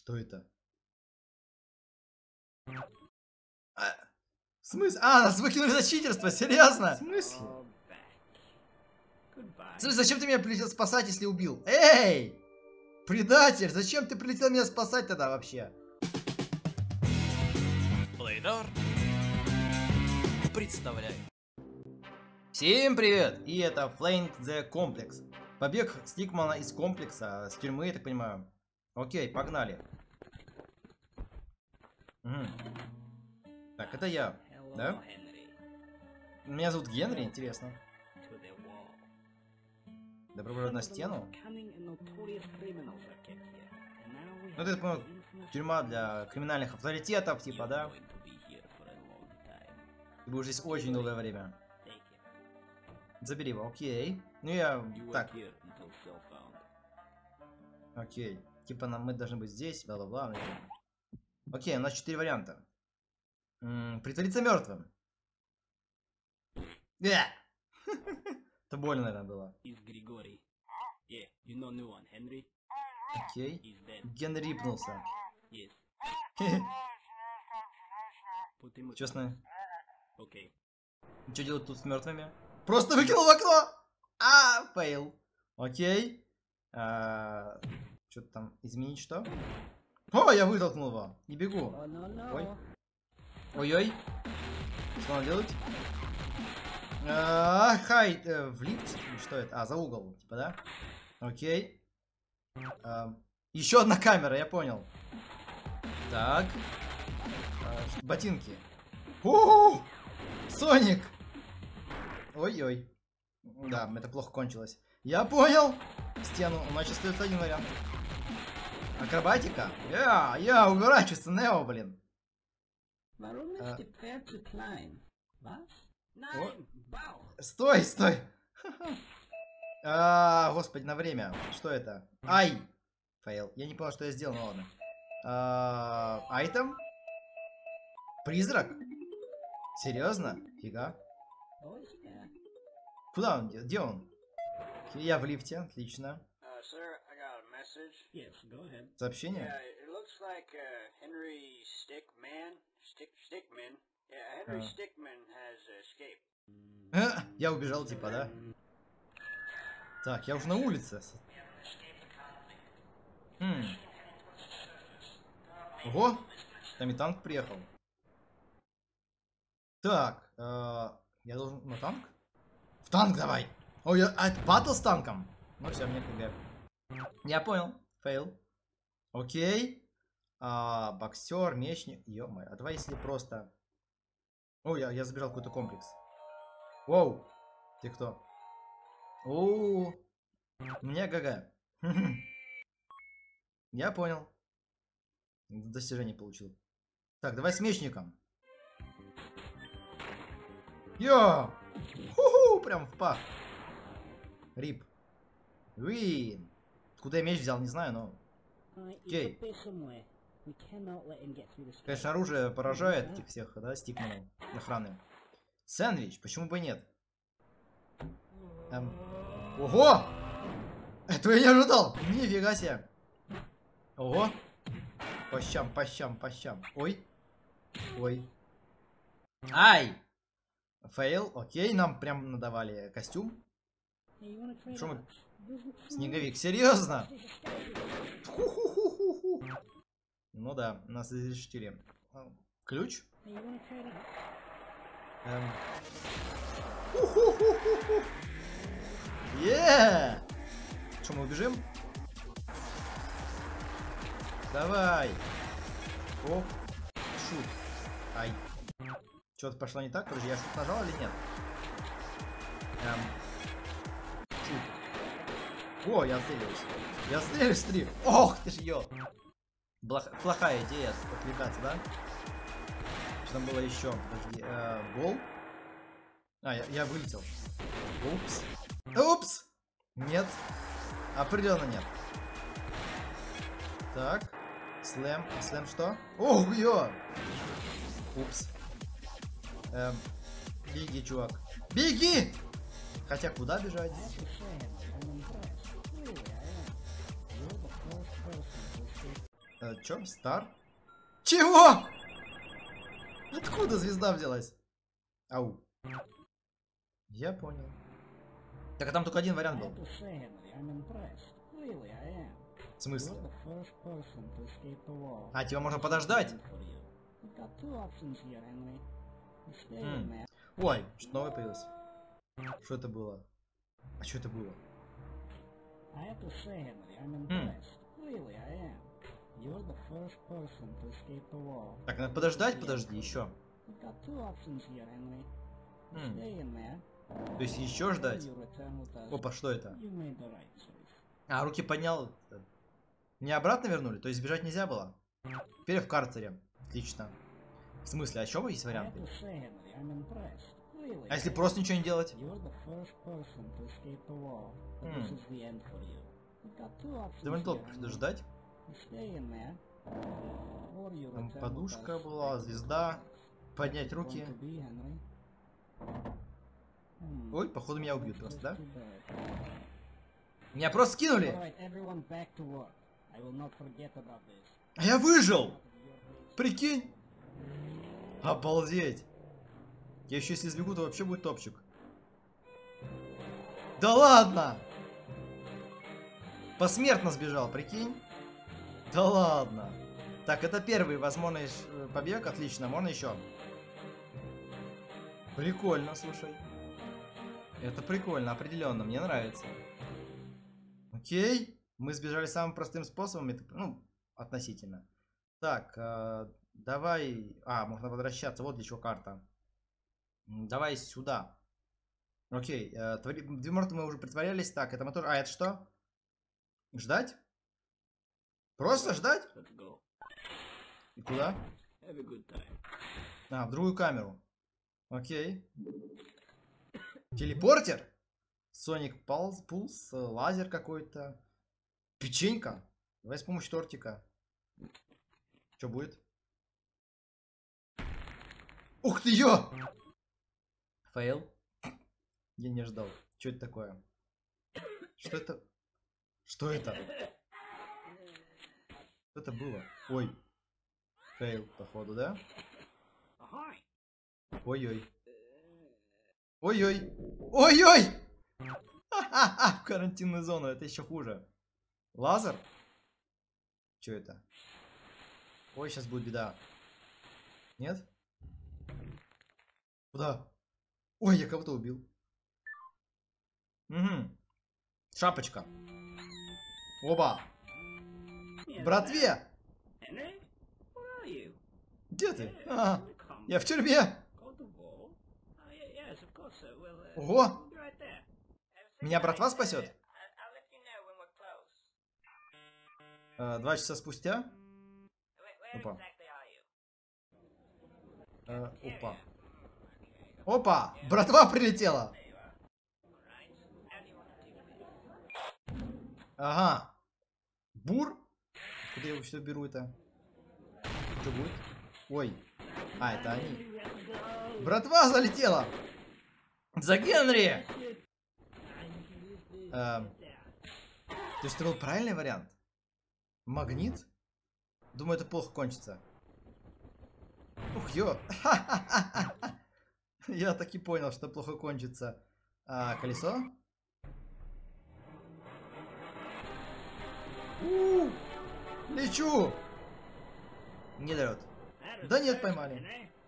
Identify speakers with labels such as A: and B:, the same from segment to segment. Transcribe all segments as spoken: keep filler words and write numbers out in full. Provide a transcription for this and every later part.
A: Что это? А, в смысле? А, нас выкинули за читерство, серьезно? В смысле? В смысле, зачем ты меня прилетел спасать, если убил? Эй! Предатель, зачем ты прилетел меня спасать тогда вообще?
B: Плейдор представляет.
A: Всем привет! И это Flamed the Complex. Побег Стикмана из комплекса, с тюрьмы, я так понимаю. Окей, погнали. Угу. Так, это я, да? Меня зовут Генри, интересно. Добро пожаловать на стену. Ну, это, по-моему, тюрьма для криминальных авторитетов, типа, да? Ты будешь здесь очень долгое время. Забери его, окей. Ну, я... Так. Окей. Типа, нам, мы должны быть здесь, бла-бла-бла. Окей, у нас четыре варианта. М-м, притвориться мертвым. Это больно, наверное, было. Окей. Генри рипнулся. Честно. Что делать тут с мертвыми? Просто выкинул в окно! А, фейл. Окей. А, что-то там изменить что? О, я вытолкнул его. Не бегу. Ой. Ой-ой. Что надо делать? А, хай, э, в лифт? Что это? А, за угол, типа, да? Окей. А, еще одна камера, я понял. Так. А, ботинки. У-у-у! Соник! Ой-ой. Да, это плохо кончилось. Я понял. Стену. У нас сейчас остается один вариант. Акробатика? Я, я уворачиваюсь, Нео, блин. А. Стой, стой. А, господи, на время. Что это? Ай! Фейл. Я не понял, что я сделал, ну ладно. А, айтем? Призрак? Серьезно? Фига. Куда он? Где он? Я в лифте, отлично. Сообщение? А, я убежал, типа, да? Так, я уже на улице. Хм. Ого! Там и танк приехал. Так, э, я должен на танк? В танк давай! Ой, а это батл с танком? Ну все, мне КГ. Я понял. Фейл. Окей. А, боксер, мечник. Ё-моё, а давай если просто... Ой, я, я забежал в какой-то комплекс. Воу. Ты кто? Оу. Мне ГГ. Я понял. Достижение получил. Так, давай с мечником. Йо! Ху-ху! Прям в пах. Рип. Уин. Куда я меч взял, не знаю, но... Окей. Конечно, оружие поражает этих всех, да, стикманов, охраны. Сэндвич, почему бы и нет? Эм... Ого! Этого я не ожидал! Нифига себе! Ого! По щам, по щам, по щам. Ой. Ой. Ай! Фейл, окей, нам прям надавали костюм. Что мы... Снеговик, серьезно? Ху-ху-ху-ху-ху. Ну да, нас изрешетили. Ключ? Эм. Ху-ху-ху-ху-ху. Е! Что, мы убежим? Давай. Оп. Шут. Ай. Что-то пошло не так? Подожди, я шут нажал или нет? Эм. Шут. О, я отстреливаюсь. Я отстреливаюсь, смотри. Ох, ты ж ё. Блох... Плохая идея отвлекаться, да? Что там было еще? Подожди. Э, гол? А, я, я вылетел. Упс. Упс! Нет. Определенно нет. Так. Слэм. Слэм что? Ох, ё! Упс. Эм, беги, чувак. Беги! Хотя куда бежать? Э, чё? Стар? Чего? Откуда звезда взялась? Ау. Я понял. Так, а там только один вариант был. В смысле? А, тебя можно подождать? М. Ой, что новое появилось? Что это было? А что это было? М. Так, надо подождать, подожди, еще. М. То есть еще ждать? Опа, что это? А, руки поднял. Меня обратно вернули? То есть сбежать нельзя было? Теперь в карцере. Отлично. В смысле, а еще есть варианты? А если просто ничего не делать? М. Довольно долго пришлось ждать. Там подушка была, звезда. Поднять руки. Ой, походу меня убьют просто, да? Меня просто скинули! А я выжил! Прикинь! Обалдеть! Я еще если сбегу, то вообще будет топчик. Да ладно! Посмертно сбежал, прикинь? Да ладно! Так, это первый возможный побег, отлично, можно еще. Прикольно, слушай. Это прикольно, определенно, мне нравится. Окей, мы сбежали самым простым способом, это, ну, относительно. Так, э, давай... А, можно возвращаться, вот для чего карта. Давай сюда. Окей, э, твори... две морты мы уже притворялись, так, это мы тоже... А, это что? Ждать? Просто ждать? И куда? А, в другую камеру. Окей. Телепортер? Соник Пулс, пулс, лазер какой-то. Печенька. Давай с помощью тортика. Что будет? Ух ты, ё! Фейл. Я не ждал. Что это такое? Что это? Что это? Что это было? Ой. Фейл, походу, да? Ой-ой. Ой-ой. Ой-ой! Ха-ха-ха! В карантинную зону, это еще хуже. Лазер? Что это? Ой, сейчас будет беда. Нет? Куда? Ой, я кого-то убил. Угу. Шапочка. Оба. Братве! Где ты? А, я в тюрьме. Ого! Меня братва спасет? А, два часа спустя? Опа. А, опа. Опа! Братва прилетела! Ага. Бур? Куда я его все беру это? Что будет? Ой. А, это они. Братва залетела! За Генри! Эм, ты строил правильный вариант? Магнит? Думаю, это плохо кончится. Ух, ё! Я так и понял, что плохо кончится. А, колесо? У-у-у! Лечу! Не дает. Да нет, поймали.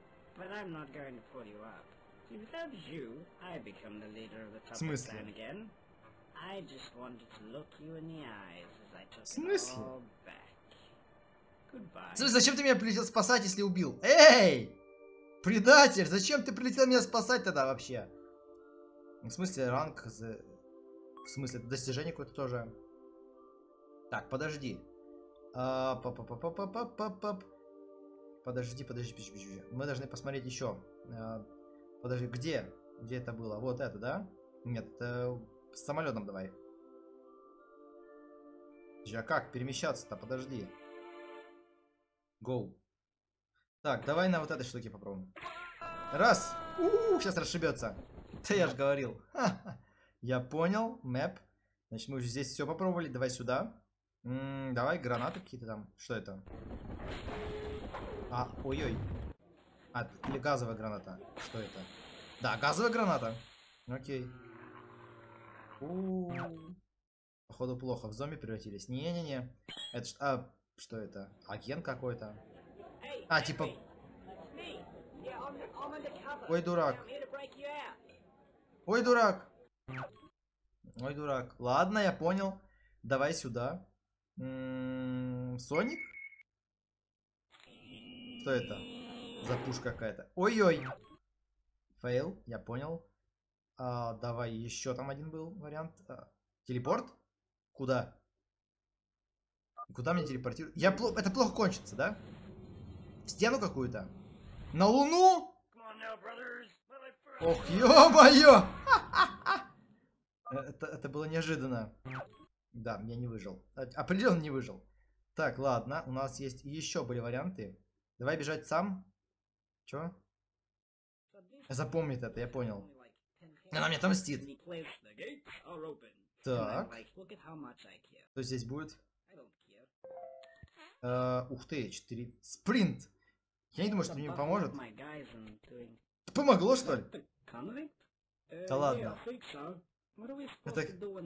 A: В смысле? В смысле? Зачем ты меня прилетел спасать, если убил? Эй! Предатель! Зачем ты прилетел меня спасать тогда вообще? В смысле, ранг... В смысле, это достижение какое-то тоже. Так, подожди. А, па -па -па -па -па -па -па -па. Подожди, подожди, подожди, подожди. Мы должны посмотреть еще. А, подожди, где? Где это было? Вот это, да? Нет, это с самолетом давай. А как перемещаться-то? Подожди. Гоу. Так, давай на вот этой штуке попробуем. Раз. У-у-у, сейчас расшибется. Да я же говорил. Ха-ха. Я понял. Мэп. Значит, мы уже здесь все попробовали. Давай сюда. М-м, давай гранаты какие-то там. Что это? А, ой-ой. А, или газовая граната. Что это? Да, газовая граната. Окей. У-у-у. Походу плохо. В зомби превратились. Не-не-не. Это ш- а, что это? Агент какой-то. А, типа... Ой, дурак. Ой, дурак. Ой, дурак. Ладно, я понял. Давай сюда. М-м, Соник? Что это? За пушка какая-то. Ой-ой. Фейл, я понял. А, давай, еще там один был вариант. А, телепорт? Куда? Куда мне телепортировать? Я пло... Это плохо кончится, да? В стену какую-то? На Луну? Ох, ё-моё! Это, это было неожиданно. Да, я не выжил. Определенно не выжил. Так, ладно, у нас есть еще были варианты. Давай бежать сам. Чё? Запомнит это, я понял. Она мне отомстит. Так. Что здесь будет? Uh, ух ты, четыре. Спринт! Я не думаю, что мне поможет. Помогло, что ли? Да ладно. Это...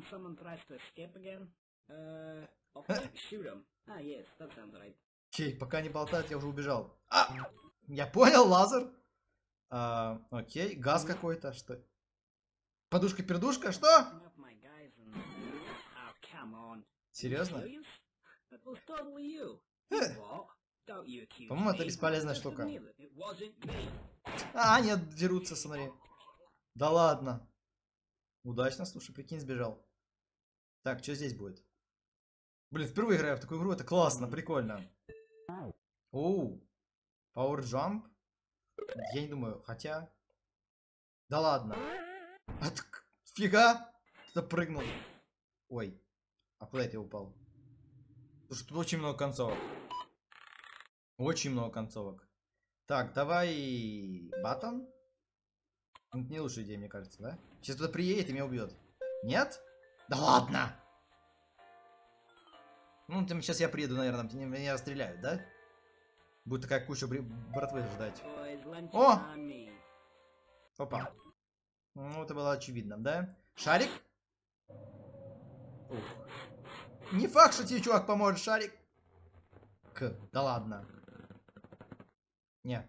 A: Окей, пока не болтают, я уже убежал. А! Я понял, лазер. А, окей, газ какой-то, что? Подушка-пердушка, что? Серьезно? По-моему, это бесполезная штука. А, нет, дерутся, смотри. Да ладно. Удачно, слушай, прикинь, сбежал. Так, что здесь будет? Блин, впервые играю в такую игру, это классно, прикольно. Оу. Power Jump? Я не думаю, хотя... Да ладно. От... Фига! Кто-то прыгнул. Ой. А куда это я упал? Слушай, тут очень много концовок. Очень много концовок. Так, давай... Батон? Это не лучшая идея, мне кажется, да? Сейчас туда приедет и меня убьет. Нет? Да ладно! Ну, там, сейчас я приеду, наверное, там меня расстреляют, да? Будет такая куча братвы ждать. О! Опа. Ну, это было очевидно, да? Шарик? Ух. Не факт, что тебе, чувак, поможет, шарик. К. Да ладно. Не.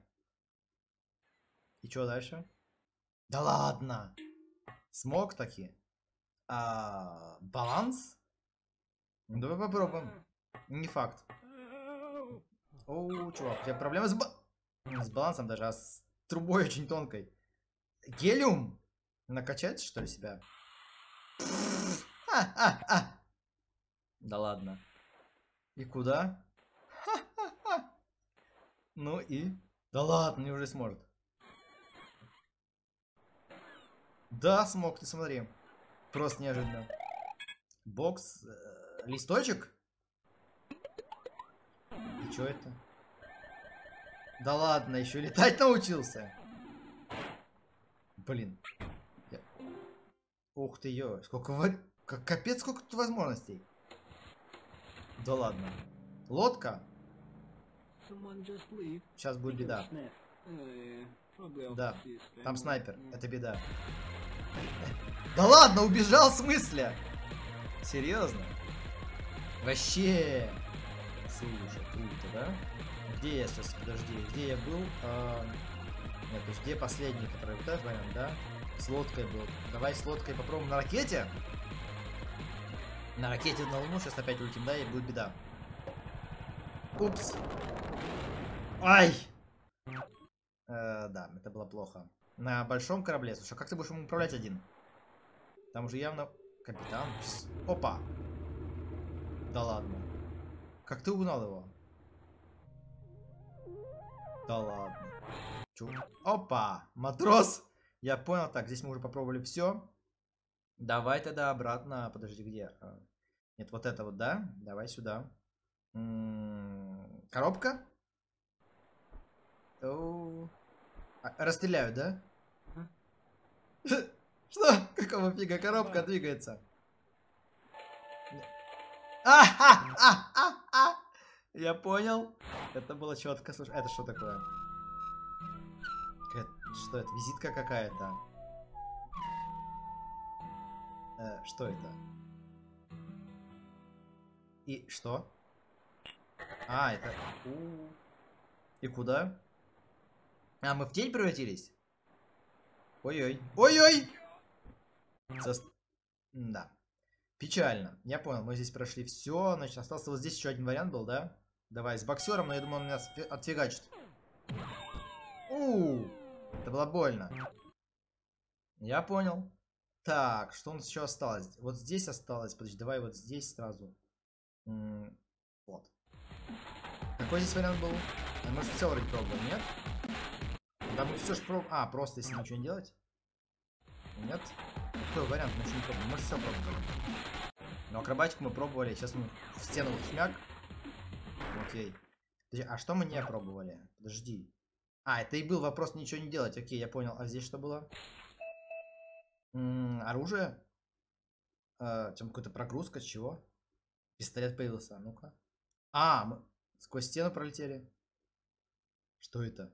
A: И что дальше? Да ладно. Смог таки. А, баланс? Ну, давай попробуем. Не факт. О, чувак, у тебя проблемы с, ба... с балансом даже, а с трубой очень тонкой. Гелиум? Накачать, что ли, себя? Ха-ха-ха. Да ладно. И куда? Ха-ха-ха. Ну и? Да ладно, неужели сможет? Да, смог, ты смотри. Просто неожиданно. Бокс. Э, листочек? И что это? Да ладно, еще летать научился. Блин. Я... Ух ты, ё. Сколько вар... Как капец, сколько тут возможностей. Да ладно. Лодка? Сейчас будет беда. Да, там снайпер. Это беда. Да ладно, убежал в смысле? Серьезно? Вообще. Слушай, круто, да? Где я сейчас? Подожди, где я был? А... Нет, то есть где последний, который вот этот вариант, да? С лодкой был. Давай с лодкой попробуем на ракете. На ракете на Луну сейчас опять улетим, да, и будет беда. Упс. Ай! Э, да, это было плохо. На большом корабле. Слушай, а как ты будешь ему управлять один? Там уже явно капитан. Опа! Да ладно. Как ты угнал его? Да ладно. Чу? Опа! Матрос! Я понял. Так, здесь мы уже попробовали все. Давай тогда обратно. Подожди, где? Нет, вот это вот, да? Давай сюда. М-м-м, коробка? О-о-о. А, расстреляют, да? Что? Какого фига? Коробка двигается. А-ха-ха-ха-ха! Я понял. Это было четко. Слушай, это что такое? Это, что это? Визитка какая-то. Э, что это? И что? А, это... У -у -у. И куда? А, мы в тень превратились? Ой-ой. Ой-ой! Со... Да. Печально. Я понял, мы здесь прошли все. Значит, остался вот здесь еще один вариант был, да? Давай, с боксером, но я думаю, он меня отфигачит. У, это было больно. Я понял. Так, что у нас еще осталось? Вот здесь осталось. Подожди, давай вот здесь сразу. М -м вот. Какой здесь вариант был? А, мы же все вроде пробовали, нет? Да мы все же пробовали. А, просто если ничего не делать? Нет? Какой вариант? Мы еще не пробовали. Мы же все пробовали. Но акробатику мы пробовали. Сейчас мы в стену шмяк. Окей. Подожди, а что мы не пробовали? Подожди. А, это и был вопрос ничего не делать. Окей, я понял. А здесь что было? М -м, оружие? Э, там какая-то прогрузка, с чего? Пистолет появился. Ну-ка. А, мы сквозь стену пролетели. Что это?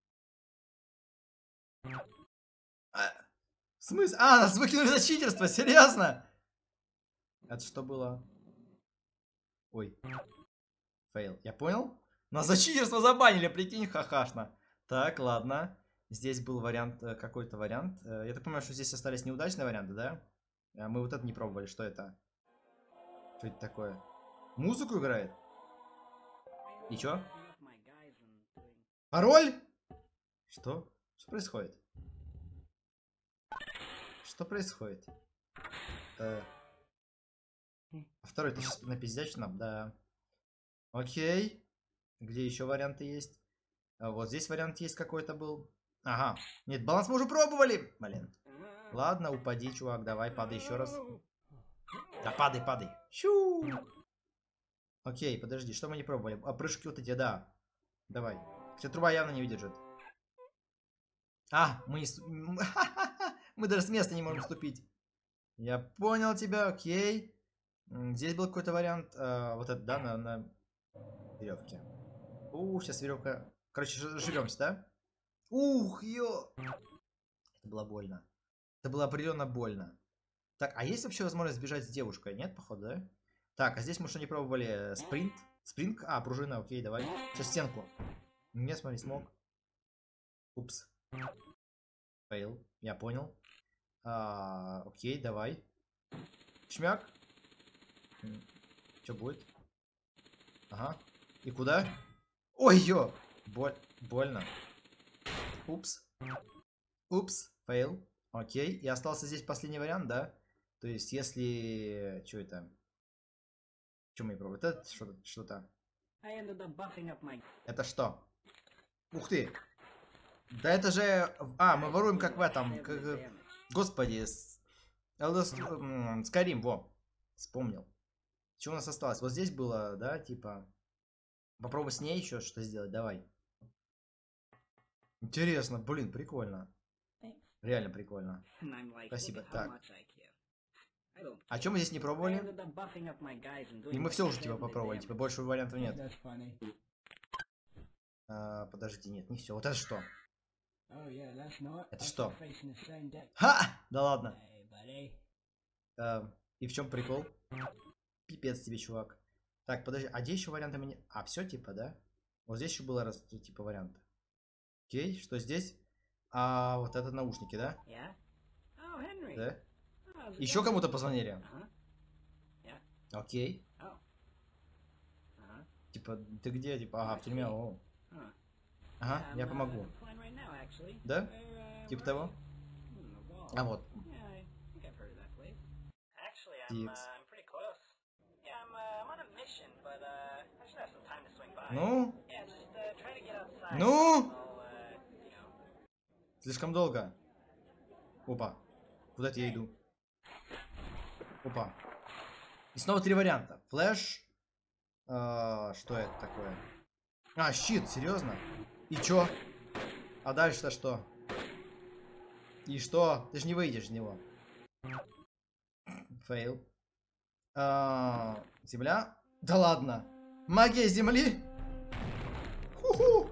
A: А, в смысле? А, нас выкинули за читерство, серьезно? Это что было? Ой. Фейл. Я понял? Нас за читерство забанили, прикинь, хахашно. Так, ладно. Здесь был вариант, какой-то вариант. Я так понимаю, что здесь остались неудачные варианты, да? Мы вот это не пробовали. Что это? Что это такое? Музыку играет? И чё? Пароль? Что? Что происходит? Что происходит? Э... А второй, ты сейчас напиздячь нам? Да. Окей. Где еще варианты есть? А вот здесь вариант есть какой-то был. Ага. Нет, баланс мы уже пробовали. Блин. Ладно, упади, чувак. Давай, падай еще раз. Да падай, падай. Щу. Окей, подожди, что мы не пробовали? А прыжки вот эти, да. Давай. Хотя труба явно не выдержит. А, мы не... Мы даже с места не можем ступить. Я понял тебя, окей. Здесь был какой-то вариант. А, вот это, да, на, на веревке. Ух, сейчас веревка. Короче, живемся, да? Ух, ё! Это было больно. Это было определенно больно. Так, а есть вообще возможность сбежать с девушкой? Нет, походу, да? Так, а здесь мы что не пробовали? Спринт? Спринт? А, пружина, окей, давай. Сейчас стенку. Не, смотри, смог. Упс. Фейл, я понял. А, окей, давай. Шмяк. Что будет? Ага. И куда? Ой, ё! Боль... Больно. Упс. Упс. Фейл. Окей. И остался здесь последний вариант, да? То есть, если... Что это? Что мы пробуем? Это что-то... Что-то... Это что? Ух ты! Да это же... А, мы воруем как в этом... Как... Господи. Скайрим, во. Вспомнил. Что у нас осталось? Вот здесь было, да, типа... Попробуй с ней еще что сделать, давай. Интересно, блин, прикольно. Реально прикольно. Спасибо. Так. А что мы здесь не пробовали? И мы все уже типа попробовали, типа больше вариантов нет. А, подождите, нет, не все. Вот это что? Это что? Ха! Да ладно. А, и в чем прикол? Пипец тебе, чувак. Так, подожди, а где еще варианты мне... А, все типа, да? Вот здесь еще было раз, типа варианта. Окей, что здесь? А, вот это наушники, да? Да? Еще кому-то позвонили? Окей. Типа, ты где? Типа, ага, в тюрьме, о. Ага, я помогу. Да? Типа того? А вот. Тикс. Ну? Ну? Слишком долго. Опа. Куда-то я иду. Опа. И снова три варианта. Флэш. А, что это такое? А, щит, серьезно? И чё? А дальше-то что? И что? Ты же не выйдешь из него. Фейл. А, земля? Да ладно. Магия земли? Ху-ху.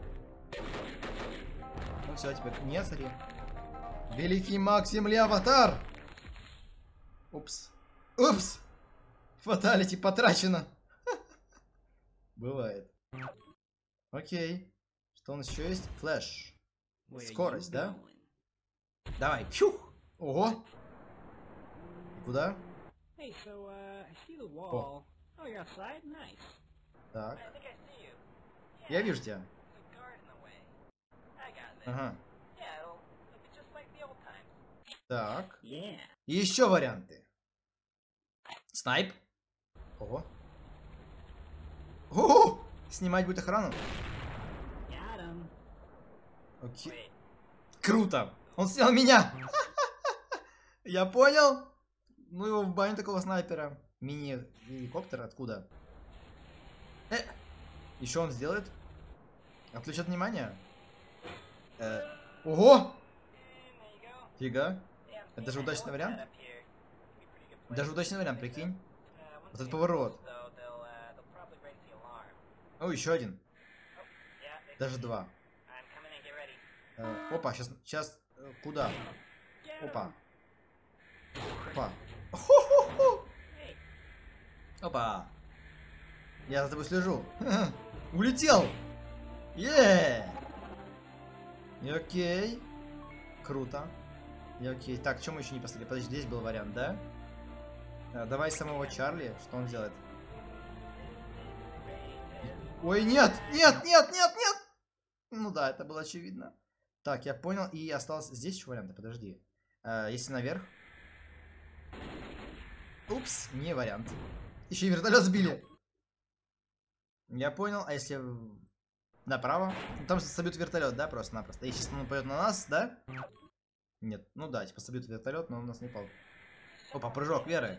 A: Ну все, теперь нет, смотри. Великий маг земли аватар. Упс. Упс. Фаталити потрачено. Бывает. Окей. Что у нас еще есть? Флэш. Скорость, да? Давай. Фух. Ого. Куда? О. Так. Я вижу тебя. Ага. Так. Еще варианты. Снайп. Ого. О! Снимать будет охрану. Окей. Круто. Он снял меня. Я понял. Ну его в баню такого снайпера. Мини-геликоптер откуда? Э. Еще он сделает. Отвлечет внимание. Э. Ого! Фига. Это же удачный вариант. Даже удачный вариант, прикинь. Вот этот поворот. О, еще один. Даже два. Э, опа, сейчас, сейчас, э, куда? Опа. Опа. Хо-хо-хо. Опа. Я за тобой слежу. Улетел. Еее. Окей. Круто. И окей. Так, что мы еще не посмотрели? Подожди, здесь был вариант, да? А, давай самого Чарли. Что он делает? Ой, нет! Нет, нет, нет, нет! Ну да, это было очевидно. Так, я понял. И осталось здесь еще варианты. Подожди. А, если наверх. Упс, не вариант. Еще и вертолет сбили. Я понял. А если направо? Ну, там собьют вертолет, да, просто-напросто. И сейчас он пойдет на нас, да? Нет, ну да, типа собьют вертолет, но он у нас не пал. Опа, прыжок веры.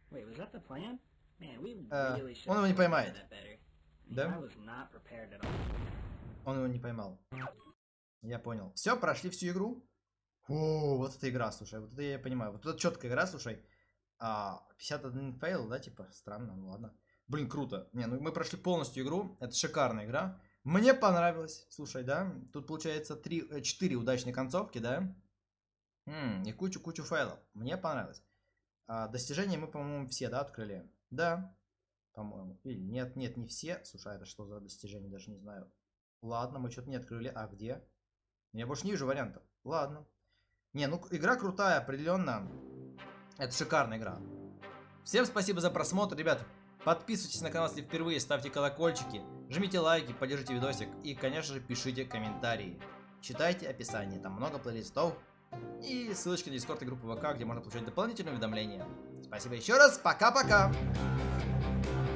A: Э, он его не поймает. Да? Он его не поймал. Я понял. Все, прошли всю игру. О, вот эта игра, слушай. Вот это я понимаю. Вот это четкая игра, слушай. А, пятьдесят один фейл, да, типа? Странно, ну ладно. Блин, круто. Не, ну мы прошли полностью игру. Это шикарная игра. Мне понравилось. Слушай, да? Тут получается три, четыре удачные концовки, да? М-м, и кучу-кучу файлов. Мне понравилось. А, достижения мы, по-моему, все, да, открыли? Да. По-моему. Или нет, нет, не все. Слушай, это что за достижение, даже не знаю. Ладно, мы что-то не открыли. А где? Я больше не вижу вариантов. Ладно. Не, ну игра крутая, определенно. Это шикарная игра. Всем спасибо за просмотр, ребят. Подписывайтесь на канал, если впервые, ставьте колокольчики, жмите лайки, поддержите видосик и, конечно же, пишите комментарии. Читайте описание, там много плейлистов и ссылочки на Discord и группу ВК, где можно получать дополнительные уведомления. Спасибо еще раз, пока-пока!